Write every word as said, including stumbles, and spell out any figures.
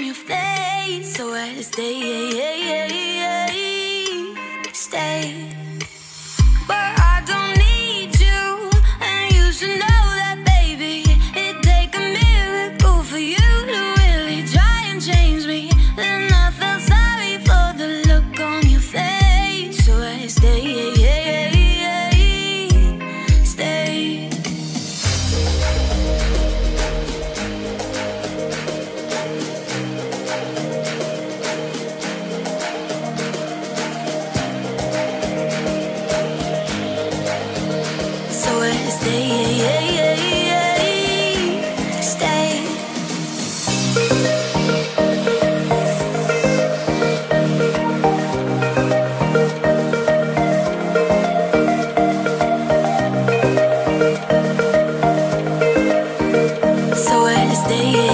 your face. So I stay, stay. But I don't need you, and you should know that, baby. It'd take a miracle for you to really try and change me. Then I felt sorry for the look on your face. So I stay, stay. So I stay, stay. So I stay.